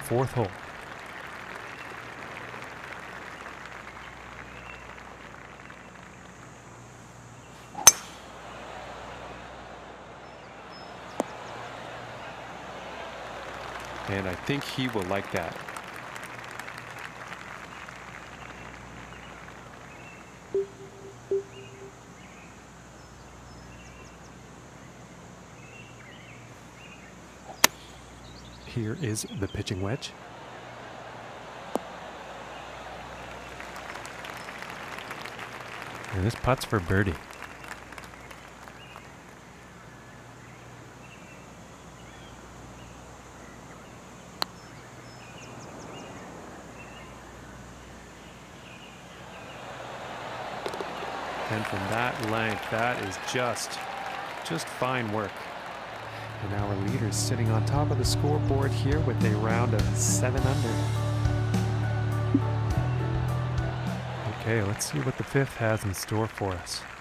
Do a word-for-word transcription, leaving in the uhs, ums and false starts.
fourth hole. And I think he will like that. Here is the pitching wedge. And this putt's for birdie. And from that length, that is just, just fine work. And our leader's sitting on top of the scoreboard here with a round of seven under. Okay, let's see what the fifth has in store for us.